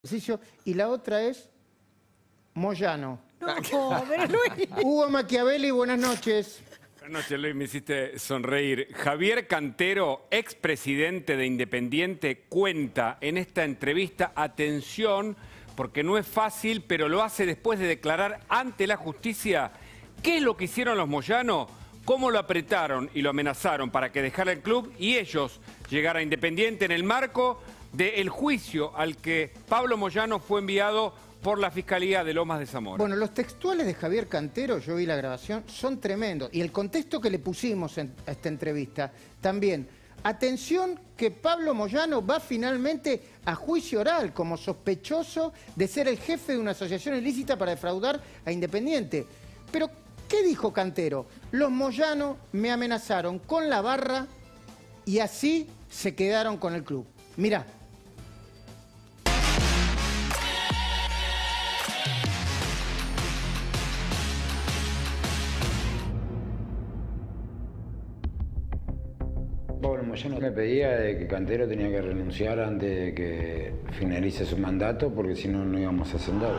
ejercicio, y la otra es Moyano. No, pero Luis. Hugo Machiavelli, buenas noches. Buenas noches, Luis, me hiciste sonreír. Javier Cantero, expresidente de Independiente, cuenta en esta entrevista, atención, porque no es fácil, pero lo hace después de declarar ante la justicia qué es lo que hicieron los Moyano, cómo lo apretaron y lo amenazaron para que dejara el club y ellos llegar a Independiente en el marco del juicio al que Pablo Moyano fue enviado por la Fiscalía de Lomas de Zamora. Bueno, los textuales de Javier Cantero, yo vi la grabación, son tremendos. Y el contexto que le pusimos a esta entrevista también. Atención que Pablo Moyano va finalmente a juicio oral como sospechoso de ser el jefe de una asociación ilícita para defraudar a Independiente. Pero, ¿qué dijo Cantero? Los Moyano me amenazaron con la barra y así se quedaron con el club. Mirá. Pablo Moyano me pedía de que Cantero tenía que renunciar antes de que finalice su mandato porque si no, no íbamos a ascender.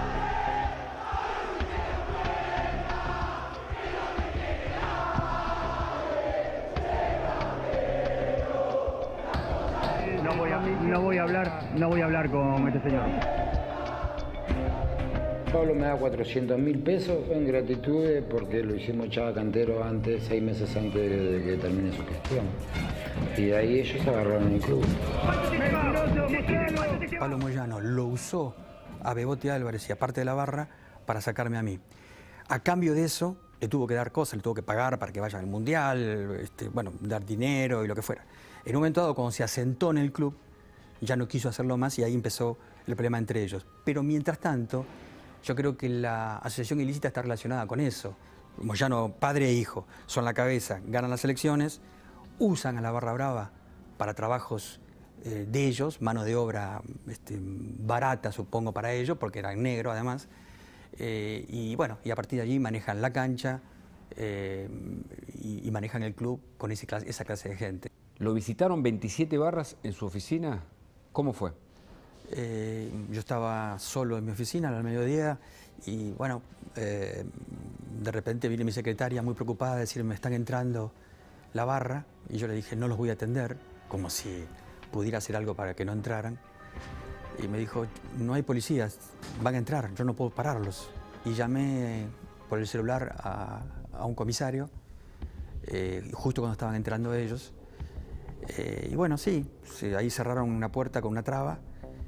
No voy a hablar con este señor. Pablo me da 400.000 pesos en gratitud porque lo hicimos echar a Cantero antes, 6 meses antes de que termine su gestión. Y de ahí ellos agarraron el club. Pablo Moyano lo usó a Bebote Álvarez y a parte de la barra para sacarme a mí. A cambio de eso, le tuvo que dar cosas, le tuvo que pagar para que vaya al Mundial, bueno, dar dinero y lo que fuera. En un momento dado, cuando se asentó en el club, ya no quiso hacerlo más y ahí empezó el problema entre ellos. Pero mientras tanto, yo creo que la asociación ilícita está relacionada con eso. Moyano, padre e hijo, son la cabeza, ganan las elecciones, usan a la Barra Brava para trabajos de ellos, mano de obra barata, supongo, para ellos, porque eran negros además. Y bueno, y a partir de allí manejan la cancha y manejan el club con esa clase de gente. ¿Lo visitaron 27 barras en su oficina? ¿Cómo fue? Yo estaba solo en mi oficina al mediodía y bueno, de repente vino mi secretaria muy preocupada a decirme, me están entrando la barra, y yo le dije, no los voy a atender, como si pudiera hacer algo para que no entraran. Y me dijo, no hay policías, van a entrar, yo no puedo pararlos. Y llamé por el celular a un comisario, justo cuando estaban entrando ellos. Y bueno, sí, ahí cerraron una puerta con una traba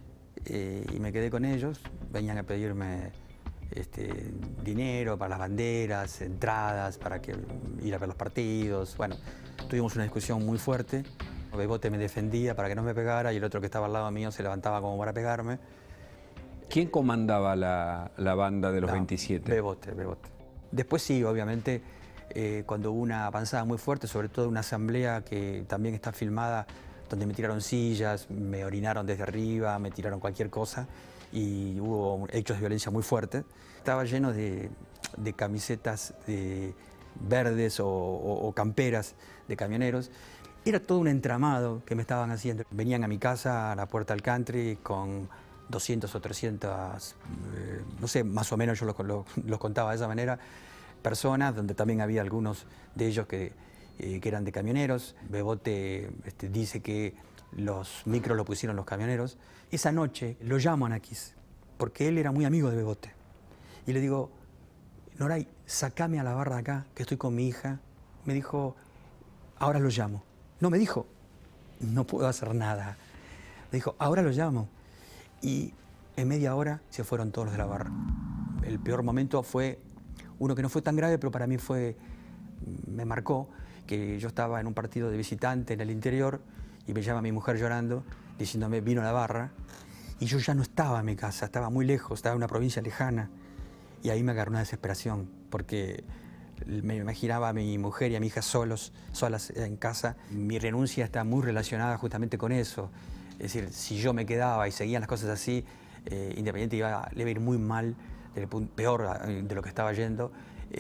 y me quedé con ellos. Venían a pedirme dinero para las banderas, entradas, para ir a ver los partidos. Bueno, tuvimos una discusión muy fuerte. Bebote me defendía para que no me pegara y el otro que estaba al lado mío se levantaba como para pegarme. ¿Quién comandaba la banda de los 27? Bebote. Después sí, obviamente, cuando hubo una avanzada muy fuerte, sobre todo una asamblea que también está filmada, donde me tiraron sillas, me orinaron desde arriba, me tiraron cualquier cosa y hubo hechos de violencia muy fuertes. Estaba lleno de camisetas verdes o camperas de camioneros. Era todo un entramado que me estaban haciendo. Venían a mi casa, a la puerta del country, con 200 o 300, no sé, más o menos yo los contaba de esa manera, personas, donde también había algunos de ellos que eran de camioneros. Bebote dice que los micros lo pusieron los camioneros. Esa noche lo llamo a Naquis, porque él era muy amigo de Bebote. Y le digo, Noray, sacame a la barra de acá, que estoy con mi hija. Me dijo, ahora lo llamo. No, me dijo, no puedo hacer nada. Me dijo, ahora lo llamo. Y en media hora se fueron todos los de la barra. El peor momento fue uno que no fue tan grave, pero para mí me marcó, que yo estaba en un partido de visitante en el interior y me llama mi mujer llorando, diciéndome, vino a la barra, y yo ya no estaba en mi casa, estaba muy lejos, estaba en una provincia lejana, y ahí me agarró una desesperación, porque me imaginaba a mi mujer y a mi hija solas en casa. Mi renuncia está muy relacionada justamente con eso, es decir, si yo me quedaba y seguían las cosas así, Independiente le iba a ir muy mal, peor de lo que estaba yendo,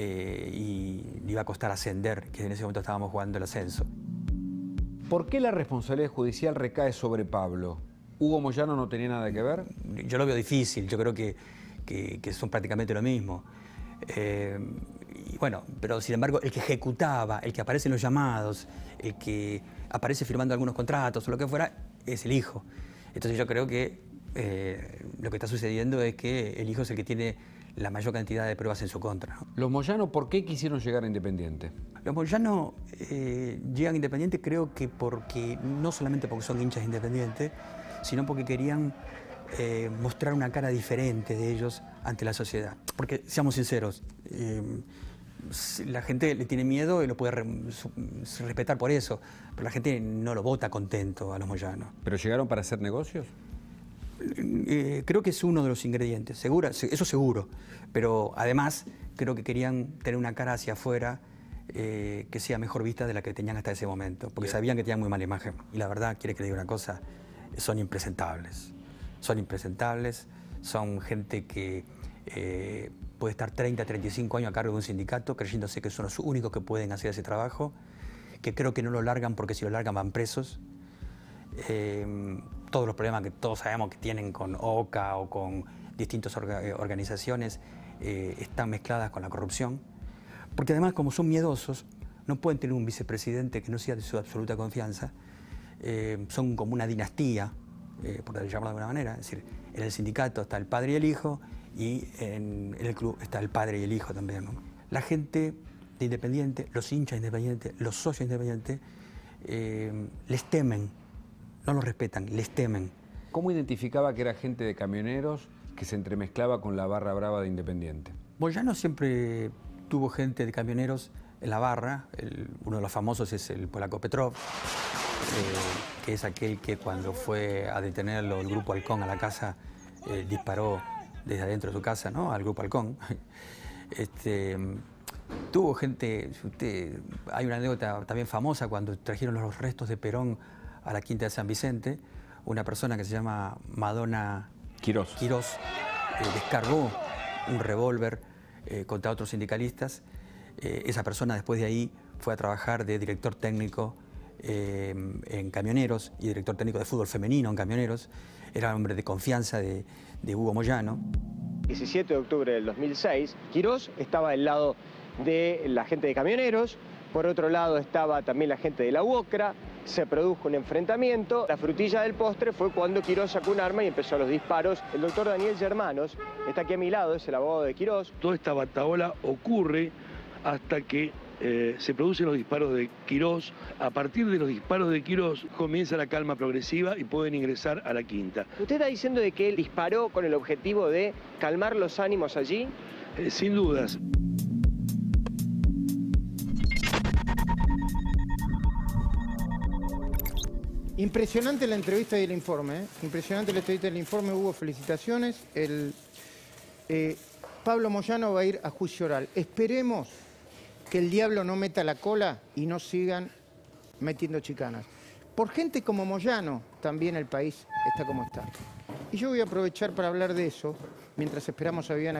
y le iba a costar ascender, que en ese momento estábamos jugando el ascenso. ¿Por qué la responsabilidad judicial recae sobre Pablo? ¿Hugo Moyano no tenía nada que ver? Yo lo veo difícil, yo creo que son prácticamente lo mismo. Y bueno, pero sin embargo, el que ejecutaba, el que aparece en los llamados, el que aparece firmando algunos contratos o lo que fuera, es el hijo. Entonces yo creo que lo que está sucediendo es que el hijo es el que tiene la mayor cantidad de pruebas en su contra, ¿no? ¿Los Moyano por qué quisieron llegar a Independiente? Los Moyano llegan a Independiente creo que no solamente porque son hinchas de Independiente, sino porque querían mostrar una cara diferente de ellos ante la sociedad. Porque, seamos sinceros, la gente le tiene miedo y lo puede respetar por eso, pero la gente no lo vota contento a los Moyano. ¿Pero llegaron para hacer negocios? Creo que es uno de los ingredientes, eso seguro, pero además creo que querían tener una cara hacia afuera que sea mejor vista de la que tenían hasta ese momento, porque sabían que tenían muy mala imagen. Y la verdad, quiere que le diga una cosa, son impresentables, son gente que puede estar 30, 35 años a cargo de un sindicato creyéndose que son los únicos que pueden hacer ese trabajo, que creo que no lo largan porque si lo largan van presos. Todos los problemas que todos sabemos que tienen con OCA o con distintas organizaciones están mezcladas con la corrupción, porque además como son miedosos no pueden tener un vicepresidente que no sea de su absoluta confianza, son como una dinastía, por llamarlo de alguna manera, es decir, en el sindicato está el padre y el hijo y en el club está el padre y el hijo también, ¿no? La gente de Independiente, los hinchas de Independiente, los socios de Independiente les temen. No los respetan, les temen. ¿Cómo identificaba que era gente de camioneros que se entremezclaba con la barra brava de Independiente? Moyano siempre tuvo gente de camioneros en la barra. Uno de los famosos es el polaco Petrov, que es aquel que cuando fue a detenerlo el Grupo Halcón a la casa, disparó desde adentro de su casa, ¿no?, al Grupo Halcón. Tuvo gente, hay una anécdota también famosa cuando trajeron los restos de Perón a la Quinta de San Vicente, una persona que se llama Madonna Quirós descargó un revólver contra otros sindicalistas. Esa persona después de ahí fue a trabajar de director técnico en Camioneros y director técnico de fútbol femenino en Camioneros. Era hombre de confianza de Hugo Moyano. 17 de octubre del 2006, Quirós estaba del lado de la gente de Camioneros, por otro lado estaba también la gente de la UOCRA. Se produjo un enfrentamiento. La frutilla del postre fue cuando Quirós sacó un arma y empezó los disparos. El doctor Daniel Germanos está aquí a mi lado, es el abogado de Quirós. Toda esta batahola ocurre hasta que se producen los disparos de Quirós. A partir de los disparos de Quirós comienza la calma progresiva y pueden ingresar a la Quinta. ¿Usted está diciendo de que él disparó con el objetivo de calmar los ánimos allí? Sin dudas. Impresionante la entrevista y el informe, ¿eh? Impresionante la entrevista y el informe, Hugo, felicitaciones. Pablo Moyano va a ir a juicio oral. Esperemos que el diablo no meta la cola y no sigan metiendo chicanas. Por gente como Moyano, también el país está como está. Y yo voy a aprovechar para hablar de eso, mientras esperamos a Viviana.